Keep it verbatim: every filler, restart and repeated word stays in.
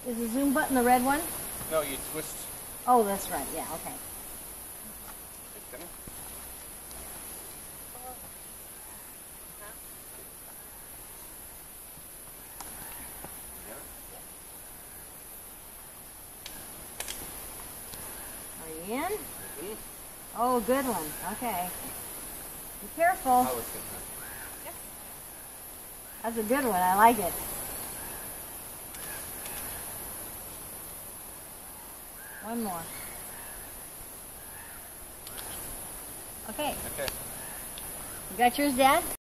Is the zoom button the red one? No, you twist. Oh, that's right. Yeah, okay. Are you in? Mm-hmm. Oh, good one. Okay. Be careful. That's a good one. I like it. One more. Okay. Okay. You got yours, Dad?